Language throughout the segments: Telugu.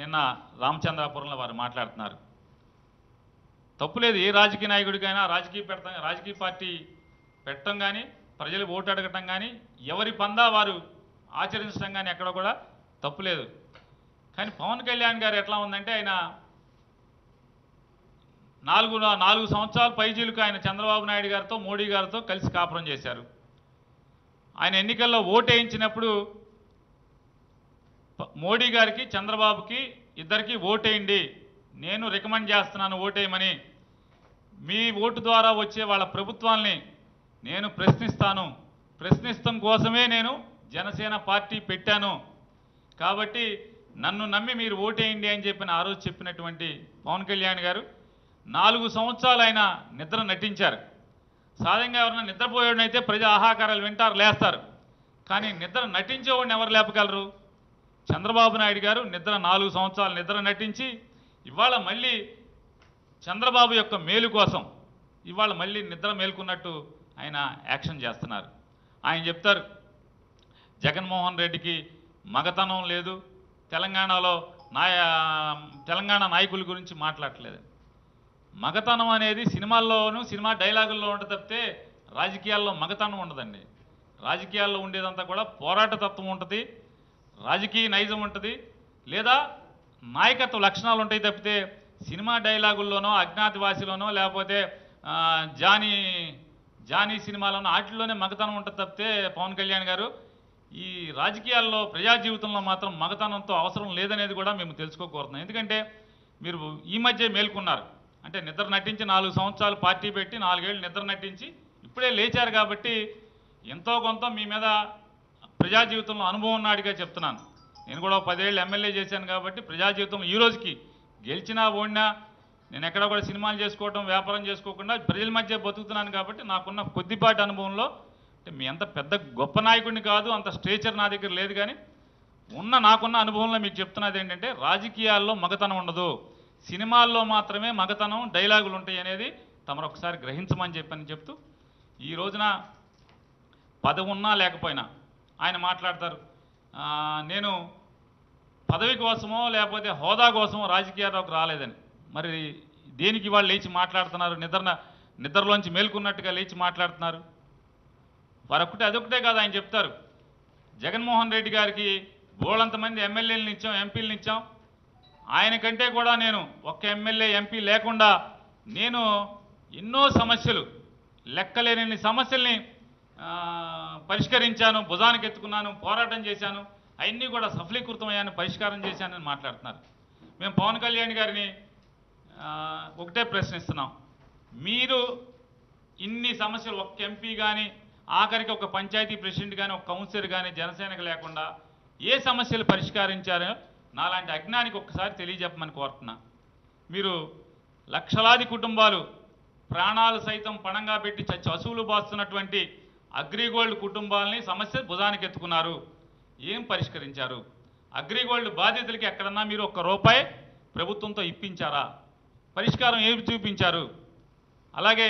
నిన్న రామచంద్రాపురంలో వారు మాట్లాడుతున్నారు. తప్పులేదు, ఏ రాజకీయ నాయకుడికైనా రాజకీయ పార్టీ పెట్టడం కానీ, ప్రజలు ఓటు అడగటం కానీ, ఎవరి పందా వారు ఆచరించడం కానీ ఎక్కడ కూడా తప్పులేదు. కానీ పవన్ కళ్యాణ్ గారు ఎట్లా ఉందంటే, ఆయన 4 సంవత్సరాల పైజీలకు ఆయన చంద్రబాబు నాయుడు గారితో, మోడీ గారితో కలిసి కాపురం చేశారు. ఆయన ఎన్నికల్లో ఓటు వేయించినప్పుడు మోడీ గారికి, చంద్రబాబుకి ఇద్దరికి ఓటేయండి, నేను రికమెండ్ చేస్తున్నాను ఓటేయమని, మీ ఓటు ద్వారా వచ్చే వాళ్ళ ప్రభుత్వాల్ని నేను ప్రశ్నిస్తాం కోసమే నేను జనసేన పార్టీ పెట్టాను, కాబట్టి నన్ను నమ్మి మీరు ఓటేయండి అని చెప్పిన ఆ రోజు చెప్పినటువంటి పవన్ కళ్యాణ్ గారు 4 సంవత్సరాలు ఆయన నిద్ర నటించారు. సాధారణంగా ఎవరైనా నిద్రపోయేవాడినైతే ప్రజా ఆహాకారాలు వింటారు, లేస్తారు. కానీ నిద్ర నటించేవాడిని ఎవరు లేపగలరు? చంద్రబాబు నాయుడు గారు 4 సంవత్సరాలు నిద్ర నటించి ఇవాళ మళ్ళీ చంద్రబాబు యొక్క మేలు కోసం ఇవాళ మళ్ళీ నిద్ర మేల్కున్నట్టు ఆయన యాక్షన్ చేస్తున్నారు. ఆయన చెప్తారు, జగన్మోహన్ రెడ్డికి మగతనం లేదు, తెలంగాణ నాయకుల గురించి మాట్లాడట్లేదు. మగతనం అనేది సినిమాల్లోనూ, సినిమా డైలాగుల్లో ఉంటుంది తప్పితే రాజకీయాల్లో మగతనం ఉండదండి. రాజకీయాల్లో ఉండేదంతా కూడా పోరాట తత్వం ఉంటుంది, రాజకీయ నైజం ఉంటుంది, లేదా నాయకత్వ లక్షణాలు ఉంటాయి తప్పితే సినిమా డైలాగుల్లోనో, అజ్ఞాతవాసిలోనో, లేకపోతే జానీ సినిమాలోనో వాటిల్లోనే మగతనం ఉంటుంది తప్పితే పవన్ కళ్యాణ్ గారు ఈ రాజకీయాల్లో, ప్రజా జీవితంలో మాత్రం మగతనంతో అవసరం లేదనేది కూడా మేము తెలుసుకోకూడదు. ఎందుకంటే మీరు ఈ మధ్య మేల్కొన్నారు, అంటే నిద్ర నటించి 4 సంవత్సరాలు పార్టీ పెట్టి 4 ఏళ్ళు నిద్ర నటించి ఇప్పుడే లేచారు కాబట్టి ఎంతో కొంత మీ మీద ప్రజా జీవితంలో అనుభవం ఉన్నాడుగా చెప్తున్నాను. నేను కూడా 10 ఏళ్ళు ఎమ్మెల్యే చేశాను కాబట్టి ప్రజా జీవితంలో ఈ రోజుకి గెలిచినా ఓడినా నేను ఎక్కడ కూడా సినిమాలు చేసుకోవడం, వ్యాపారం చేసుకోకుండా ప్రజల మధ్య బతుకుతున్నాను కాబట్టి నాకున్న కొద్దిపాటి అనుభవంలో, అంటే మీ అంత పెద్ద గొప్ప నాయకుడిని కాదు, అంత స్ట్రేచర్ నా దగ్గర లేదు, కానీ నాకున్న అనుభవంలో మీకు చెప్తున్నది ఏంటంటే రాజకీయాల్లో మగతనం ఉండదు, సినిమాల్లో మాత్రమే మగతనం, డైలాగులు ఉంటాయి అనేది తమరు ఒకసారి గ్రహించమని చెప్తూ ఈ రోజున పదవి ఉన్నా లేకపోయినా ఆయన మాట్లాడతారు, నేను పదవి కోసమో లేకపోతే హోదా కోసమో రాజకీయాల్లోకి రాలేదని. మరి దేనికి వాళ్ళు లేచి మాట్లాడుతున్నారు? నిద్రలోంచి మేల్కొన్నట్టుగా లేచి మాట్లాడుతున్నారు. అదొకటే కాదు, ఆయన చెప్తారు, జగన్మోహన్ రెడ్డి గారికి బోళ్ళంతమంది ఎమ్మెల్యేలను ఇచ్చాం, ఎంపీలను ఇచ్చాం, ఆయన కంటే కూడా నేను ఒక్క ఎమ్మెల్యే, ఎంపీ లేకుండా నేను ఎన్నో సమస్యలు, లెక్కలేని సమస్యల్ని పరిష్కరించాను, భుజానికి ఎత్తుకున్నాను, పోరాటం చేశాను, అవన్నీ కూడా సఫలీకృతమయ్యాను, పరిష్కారం చేశానని మాట్లాడుతున్నారు. మేము పవన్ కళ్యాణ్ గారిని ఒకటే ప్రశ్నిస్తున్నాం, మీరు ఇన్ని సమస్యలు, ఒక్క ఎంపీ కానీ, ఆఖరికి ఒక పంచాయతీ ప్రెసిడెంట్ కానీ, ఒక కౌన్సిలర్ కానీ జనసేనకు లేకుండా ఏ సమస్యలు పరిష్కరించారో నాలాంటి అజ్ఞానికి ఒక్కసారి తెలియజెప్పమని కోరుతున్నా. మీరు లక్షలాది కుటుంబాలు ప్రాణాలు సైతం పణంగా పెట్టి అసూలు బాస్తున్నటువంటి అగ్రిగోల్డ్ కుటుంబాలని సమస్య భుజానికి ఎత్తుకున్నారు, ఏం పరిష్కరించారు? అగ్రిగోల్డ్ బాధితులకి ఎక్కడన్నా మీరు ₹1 ప్రభుత్వంతో ఇప్పించారా? పరిష్కారం ఏమి చూపించారు? అలాగే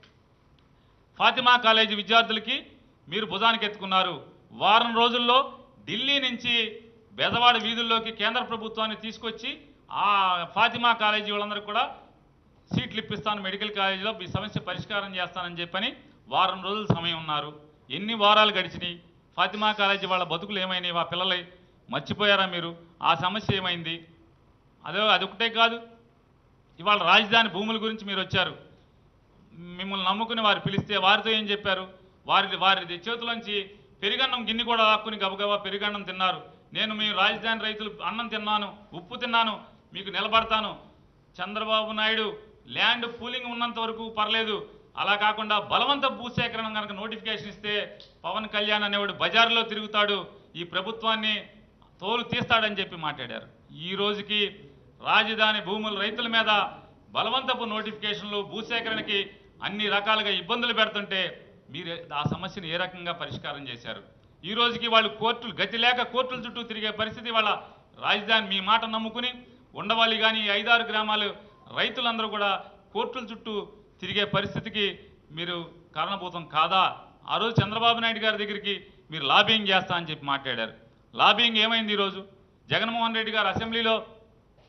ఫాతిమా కాలేజీ విద్యార్థులకి మీరు భుజానికి ఎత్తుకున్నారు, వారం రోజుల్లో ఢిల్లీ నుంచి బెజవాడ వీధుల్లోకి కేంద్ర ప్రభుత్వాన్ని తీసుకొచ్చి ఆ ఫాతిమా కాలేజీ వాళ్ళందరికీ కూడా సీట్లు ఇప్పిస్తాను, మెడికల్ కాలేజీలో ఈ సమస్య పరిష్కారం చేస్తానని చెప్పని వారం రోజుల సమయం ఉన్నారు. ఎన్ని వారాలు గడిచినాయి? ఫాతిమా కాలేజీ వాళ్ళ బతుకులు ఏమైనాయి? ఆ పిల్లలు మర్చిపోయారా మీరు? ఆ సమస్య ఏమైంది? అదొకటే కాదు, ఇవాళ రాజధాని భూముల గురించి మీరు వచ్చారు, మిమ్మల్ని నమ్ముకుని వారు పిలిస్తే వారితో ఏం చెప్పారు? వారి చేతులోంచి పెరుగన్నం గిన్నె కూడా లాక్కుని గబగబా పెరుగన్నం తిన్నారు. నేను మీ రాజధాని రైతులు అన్నం తిన్నాను, ఉప్పు తిన్నాను, మీకు నిలబడతాను. చంద్రబాబు నాయుడు ల్యాండ్ పూలింగ్ ఉన్నంత వరకు పర్లేదు, అలా కాకుండా బలవంత భూసేకరణ కనుక నోటిఫికేషన్ ఇస్తే పవన్ కళ్యాణ్ అనేవాడు బజారులో తిరుగుతాడు, ఈ ప్రభుత్వాన్ని తోలు తీస్తాడని చెప్పి మాట్లాడారు. ఈ రోజుకి రాజధాని భూముల రైతుల మీద బలవంతపు నోటిఫికేషన్లు, భూసేకరణకి అన్ని రకాలుగా ఇబ్బందులు పెడుతుంటే మీరు ఆ సమస్యను ఏ రకంగా పరిష్కారం చేశారు? ఈ రోజుకి వాళ్ళు కోర్టులు గతి లేక కోర్టుల చుట్టూ తిరిగే పరిస్థితి. వాళ్ళ రాజధాని మీ మాట నమ్ముకుని ఉండవాలి, కానీ 5-6 గ్రామాలు రైతులందరూ కూడా కోర్టుల చుట్టూ తిరిగే పరిస్థితికి మీరు కారణభూతం కాదా? ఆ రోజు చంద్రబాబు నాయుడు గారి దగ్గరికి మీరు లాబింగ్ చేస్తా అని చెప్పి మాట్లాడారు. లాబింగ్ ఏమైంది? ఈరోజు జగన్మోహన్ రెడ్డి గారు అసెంబ్లీలో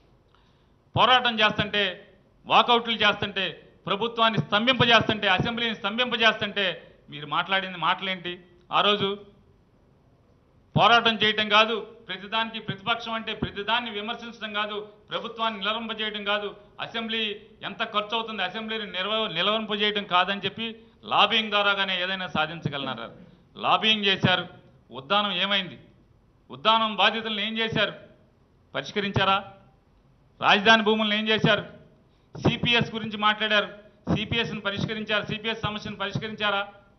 పోరాటం చేస్తుంటే, వాకౌట్లు చేస్తుంటే, ప్రభుత్వాన్ని స్తంభింపజేస్తుంటే, అసెంబ్లీని స్తంభింపజేస్తుంటే మీరు మాట్లాడింది మాటలేంటి? ఆ రోజు పోరాటం చేయటం కాదు, ప్రతిదానికి ప్రతిపక్షం అంటే ప్రతిదాన్ని విమర్శించడం కాదు, ప్రభుత్వాన్ని నిలవంపజేయడం కాదు, అసెంబ్లీ ఎంత ఖర్చు అవుతుంది, అసెంబ్లీని నిలవంపజేయడం కాదని చెప్పి లాబింగ్ ద్వారాగానే ఏదైనా సాధించగలన్నారు. లాబింగ్ చేశారు. ఉద్దానం ఏమైంది? ఉద్దానం బాధితులను ఏం చేశారు? పరిష్కరించారా? రాజధాని భూములను ఏం చేశారు? సిపిఎస్ గురించి మాట్లాడారు. సిపిఎస్ని పరిష్కరించారు. సిపిఎస్ సమస్యను పరిష్కరించారా?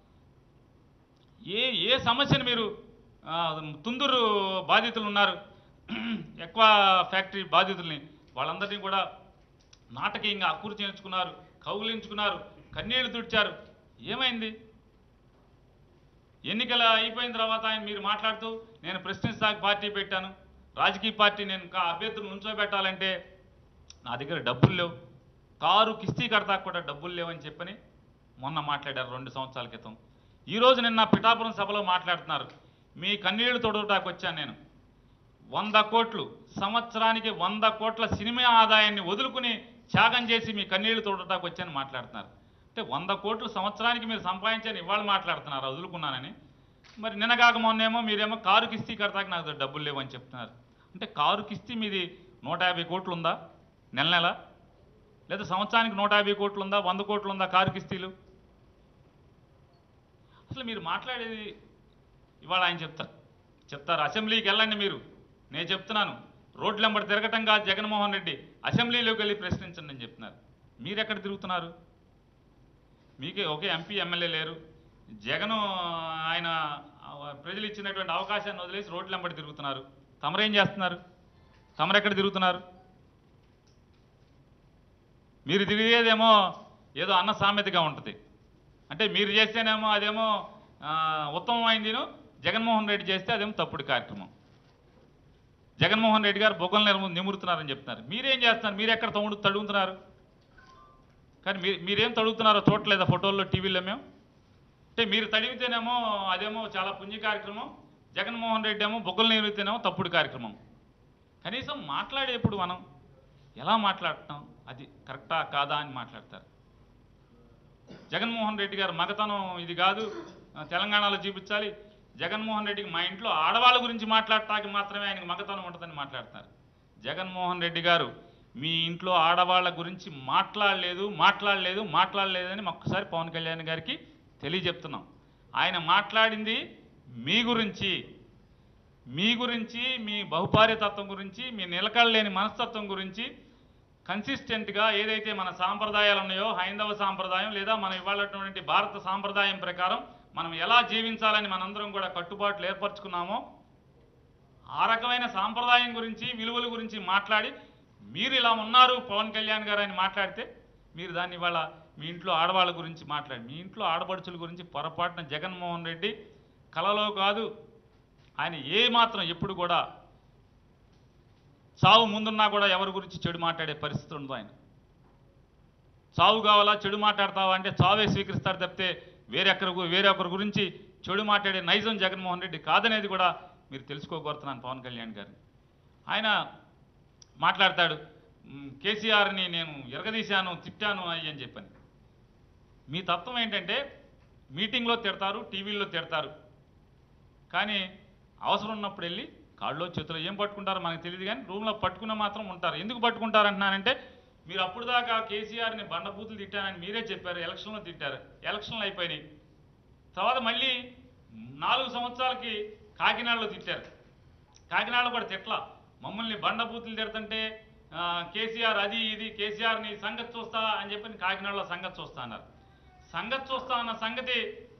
ఏ సమస్యను మీరు తుందూరు బాధితులు ఉన్నారు, ఎక్కువ ఫ్యాక్టరీ బాధితుల్ని, వాళ్ళందరినీ కూడా నాటకీయంగా అక్కురు చేయించుకున్నారు, కౌగులించుకున్నారు, కన్నీళ్లు తుడిచారు. ఏమైంది? ఎన్నికలు అయిపోయిన తర్వాత ఆయన మీరు మాట్లాడుతూ నేను ప్రశ్నిస్తాకి పార్టీ పెట్టాను, రాజకీయ పార్టీ నేను అభ్యర్థులు నుంచోబెట్టాలంటే నా దగ్గర డబ్బులు లేవు, కారు కిస్తీ కడతాకు కూడా డబ్బులు లేవని చెప్పని మొన్న మాట్లాడారు 2 సంవత్సరాల క్రితం. ఈరోజు నిన్న పిఠాపురం సభలో మాట్లాడుతున్నారు. మీ కన్నీళ్లు తొడగటానికి వచ్చాను నేను. 100 కోట్లు సంవత్సరానికి 100 కోట్ల సినిమా ఆదాయాన్ని వదులుకుని త్యాగం చేసి మీ కన్నీళ్లు తొడగటానికి వచ్చాను మాట్లాడుతున్నారు. అంటే 100 కోట్లు సంవత్సరానికి మీరు సంపాదించని ఇవాళ మాట్లాడుతున్నారు వదులుకున్నానని. మరి నిన్నగాక మొన్నేమో మీరేమో కారు కిస్తీ కడతాకి నాకు డబ్బులు లేవని చెప్తున్నారు. అంటే కారు కిస్తీ మీది 150 కోట్లు ఉందా నెల నెల? లేదా సంవత్సరానికి 150 కోట్లు ఉందా, 100 కోట్లు ఉందా కారు కిస్తీలు? అసలు మీరు మాట్లాడేది ఇవాళ ఆయన చెప్తారు అసెంబ్లీకి వెళ్ళండి మీరు, నేను చెప్తున్నాను రోడ్లెంబడి తిరగటం కాదు జగన్మోహన్ రెడ్డి, అసెంబ్లీలోకి వెళ్ళి ప్రశ్నించండి అని చెప్తున్నారు. మీరెక్కడ తిరుగుతున్నారు? మీకే ఒకే ఎంపీ ఎమ్మెల్యే లేరు. జగను ఆయన ప్రజలు ఇచ్చినటువంటి అవకాశాన్ని వదిలేసి రోడ్లెంబడి తిరుగుతున్నారు. తమరేం చేస్తున్నారు? తమరెక్కడ తిరుగుతున్నారు? మీరు తిరిగేదేమో ఏదో అన్న సామెతగా ఉంటుంది. అంటే మీరు చేస్తేనేమో అదేమో ఉత్తమమైందిను, జగన్మోహన్ రెడ్డి చేస్తే అదేమో తప్పుడు కార్యక్రమం. జగన్మోహన్ రెడ్డి గారు బొగ్గలు నిమురుతున్నారని చెప్తున్నారు. మీరేం చేస్తున్నారు? మీరు ఎక్కడ తడుగుతున్నారు? కానీ మీరేం తడుగుతున్నారో చూడలేదా ఫోటోల్లో, టీవీలో? మేము అంటే మీరు తడిగితేనేమో అదేమో చాలా పుణ్య కార్యక్రమం, జగన్మోహన్ రెడ్డి ఏమో బొగ్గలు నిమిరితేనేమో తప్పుడు కార్యక్రమం. కనీసం మాట్లాడేప్పుడు మనం ఎలా మాట్లాడటం, అది కరెక్టా కాదా అని మాట్లాడతారు. జగన్మోహన్ రెడ్డి గారు మగతనం ఇది కాదు, తెలంగాణలో చూపించాలి. జగన్మోహన్ రెడ్డికి మా ఇంట్లో ఆడవాళ్ళ గురించి మాట్లాడటానికి మాత్రమే ఆయనకు మగతనం ఉంటుందని మాట్లాడతారు. జగన్మోహన్ రెడ్డి గారు మీ ఇంట్లో ఆడవాళ్ళ గురించి మాట్లాడలేదని ఒక్కసారి పవన్ కళ్యాణ్ గారికి తెలియజెప్తున్నాం. ఆయన మాట్లాడింది మీ గురించి, మీ బహుభార్యతత్వం గురించి, మీ నిలకడలేని మనస్తత్వం గురించి. కన్సిస్టెంట్గా ఏదైతే మన సాంప్రదాయాలు ఉన్నాయో, హైందవ సాంప్రదాయం లేదా మనం ఇవాళటువంటి భారత సాంప్రదాయం ప్రకారం మనం ఎలా జీవించాలని మనందరం కూడా కట్టుబాట్లు ఏర్పరచుకున్నామో, ఆ రకమైన సాంప్రదాయం గురించి, విలువల గురించి మాట్లాడి మీరు ఇలా ఉన్నారు పవన్ కళ్యాణ్ గారు అని మాట్లాడితే, మీరు దాన్ని ఇవాళ మీ ఇంట్లో ఆడవాళ్ళ గురించి మాట్లాడి, మీ ఇంట్లో ఆడపడుచుల గురించి పొరపాటున జగన్మోహన్ రెడ్డి కలలో కాదు. ఆయన ఏమాత్రం ఎప్పుడు కూడా చావు ముందున్నా కూడా ఎవరి గురించి చెడు మాట్లాడే పరిస్థితి ఉండదు. ఆయన చావు కావాలా, చెడు మాట్లాడతావా అంటే చావే స్వీకరిస్తారు తప్పితే వేరొకరి గురించి చెడు మాట్లాడే నైజం జగన్మోహన్ రెడ్డి కాదనేది కూడా మీరు తెలుసుకోగోరుతున్నాను పవన్ కళ్యాణ్ గారిని. ఆయన మాట్లాడతాడు కేసీఆర్ని నేను ఎరగదీశాను, తిట్టాను అని చెప్పని. మీ తత్వం ఏంటంటే మీటింగ్లో తిడతారు, టీవీల్లో తిడతారు, కానీ అవసరం ఉన్నప్పుడు వెళ్ళి కాళ్ళలో చేతిలో ఏం పట్టుకుంటారో మనకు తెలియదు, కానీ రూమ్లో పట్టుకున్న మాత్రం ఉంటారు. ఎందుకు పట్టుకుంటారంటున్నానంటే, మీరు అప్పుడు దాకా కేసీఆర్ని బండబూతులు తిట్టానని మీరే చెప్పారు, ఎలక్షన్లో తిట్టారు, ఎలక్షన్లు అయిపోయినాయి. తర్వాత మళ్ళీ 4 సంవత్సరాలకి కాకినాడలో తిట్టారు. కాకినాడలో కూడా తిట్లా, మమ్మల్ని బండబూతులు తిడుతుంటే కేసీఆర్ అది ఇది, కేసీఆర్ని సంగతి చూస్తా అని చెప్పి కాకినాడలో సంగతి చూస్తా అన్నారు. సంగతి చూస్తా అన్న సంగతి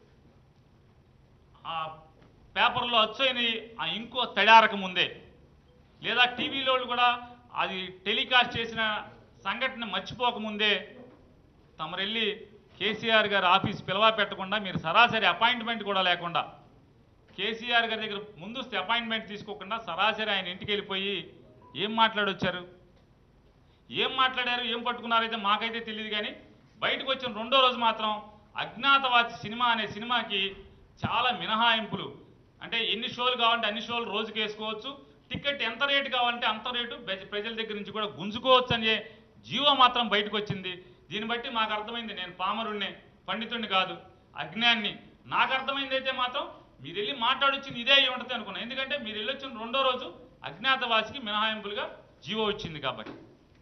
ఆ పేపర్లో వచ్చేది ఆ ఇంకో తడారక ముందే, లేదా టీవీలో కూడా అది టెలికాస్ట్ చేసిన సంఘటన మర్చిపోకముందే తమరెళ్ళి కేసీఆర్ గారు ఆఫీస్ పిలవా పెట్టకుండా, మీరు సరాసరి అపాయింట్మెంట్ కూడా లేకుండా, కేసీఆర్ గారి దగ్గర ముందస్తు అపాయింట్మెంట్ తీసుకోకుండా సరాసరి ఆయన ఇంటికి వెళ్ళిపోయి ఏం మాట్లాడొచ్చారు, ఏం మాట్లాడారు, ఏం పట్టుకున్నారైతే మాకైతే తెలియదు. కానీ బయటకు వచ్చిన 2వ రోజు మాత్రం అజ్ఞాతవాసి సినిమా అనే సినిమాకి చాలా మినహాయింపులు, అంటే ఎన్ని షోలు కావాలంటే అన్ని షోలు రోజుకి వేసుకోవచ్చు, టికెట్ ఎంత రేటు కావాలంటే అంత రేటు ప్రజల దగ్గర నుంచి కూడా గుంజుకోవచ్చు అనే జీవో మాత్రం బయటకు వచ్చింది. దీన్ని బట్టి మాకు అర్థమైంది, నేను పామరుణ్ణి, పండితుడిని కాదు, అజ్ఞాన్ని. నాకు అర్థమైంది అయితే మాత్రం మీరు వెళ్ళి మాట్లాడొచ్చింది ఇదే అయ్యి ఉంటుంది అనుకున్నాను. ఎందుకంటే మీరు వెళ్ళొచ్చిన రెండో రోజు అజ్ఞాతవాసికి మినహాయింపులుగా జీవో వచ్చింది కాబట్టి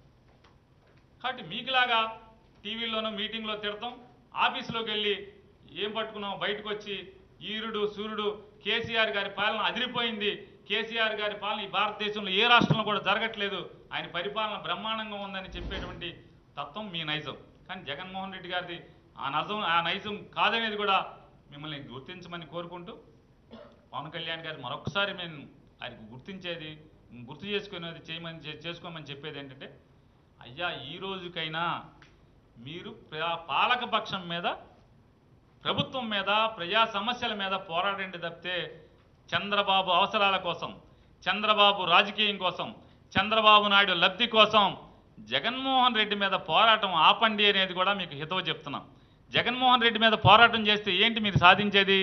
మీకులాగా టీవీలోనూ మీటింగ్లో తిడతాం, ఆఫీసులోకి వెళ్ళి ఏం పట్టుకున్నాం, బయటకు వచ్చి ఈరుడు సూర్యుడు కేసీఆర్ గారి పాలన అదిరిపోయింది, కేసీఆర్ గారి పాలన ఈ భారతదేశంలో ఏ రాష్ట్రంలో కూడా జరగట్లేదు, ఆయన పరిపాలన బ్రహ్మాండంగా ఉందని చెప్పేటువంటి తత్వం మీ నైజం. కానీ జగన్మోహన్ రెడ్డి గారిది ఆ నైజం కాదనేది కూడా మిమ్మల్ని గుర్తించమని కోరుకుంటూ, పవన్ కళ్యాణ్ గారు మరొకసారి మేము ఆయనకు గుర్తు చేసుకోమని చెప్పేది ఏంటంటే, అయ్యా ఈ రోజుకైనా మీరు పాలకపక్షం మీద, ప్రభుత్వం మీద, ప్రజా సమస్యల మీద పోరాడండి తప్పితే చంద్రబాబు అవసరాల కోసం, చంద్రబాబు రాజకీయం కోసం, చంద్రబాబు నాయుడు లబ్ధి కోసం జగన్మోహన్ రెడ్డి మీద పోరాటం ఆపండి అనేది కూడా మీకు హితవు చెప్తున్నాం. జగన్మోహన్ రెడ్డి మీద పోరాటం చేస్తే ఏంటి మీరు సాధించేది?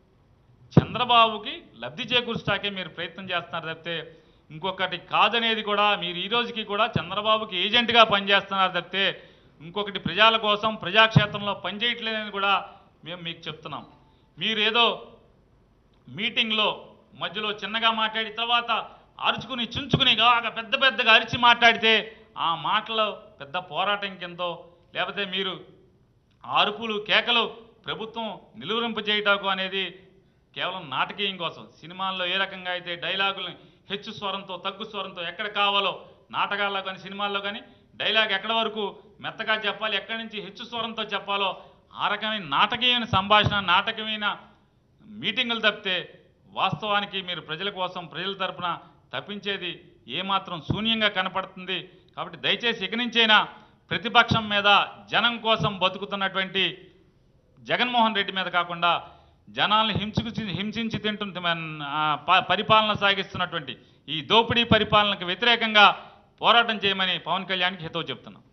చంద్రబాబుకి లబ్ధి చేకూర్చడాకే మీరు ప్రయత్నం చేస్తున్నారు తప్పితే ఇంకొకటి కాదనేది కూడా మీరు ఈ రోజుకి కూడా చంద్రబాబుకి ఏజెంట్గా పనిచేస్తున్నారు తప్పితే ఇంకొకటి ప్రజల కోసం ప్రజాక్షేత్రంలో పనిచేయట్లేదని కూడా మేము మీకు చెప్తున్నాం. మీరు ఏదో మీటింగ్లో మధ్యలో చిన్నగా మాట్లాడి తర్వాత అరుచుకుని చుంచుకుని పెద్దగా అరిచి మాట్లాడితే ఆ మాటలో పెద్ద పోరాటం కిందో, లేకపోతే మీరు అరుపులు కేకలు ప్రభుత్వం నిలువరింపజేయటకు అనేది కేవలం నాటకీయం కోసం. సినిమాల్లో ఏ రకంగా అయితే డైలాగులను హెచ్చు స్వరంతో తగ్గు స్వరంతో ఎక్కడ కావాలో, నాటకాల్లో కానీ సినిమాల్లో కానీ డైలాగ్ ఎక్కడి వరకు మెత్తగా చెప్పాలి, ఎక్కడి నుంచి హెచ్చు స్వరంతో చెప్పాలో ఆ రకమైన నాటకీయమైన సంభాషణ, నాటకమైన మీటింగులు తప్పితే వాస్తవానికి మీరు ప్రజల కోసం, ప్రజల తరపున తప్పించేది ఏమాత్రం శూన్యంగా కనపడుతుంది. కాబట్టి దయచేసి ఇక నుంచైనా ప్రతిపక్షం మీద, జనం కోసం బతుకుతున్నటువంటి జగన్మోహన్ రెడ్డి మీద కాకుండా జనాల్ని హింసించి తింటున్న పరిపాలన సాగిస్తున్నటువంటి ఈ దోపిడీ పరిపాలనకు వ్యతిరేకంగా పోరాటం చేయమని పవన్ కళ్యాణ్కి హితవు చెప్తున్నాం.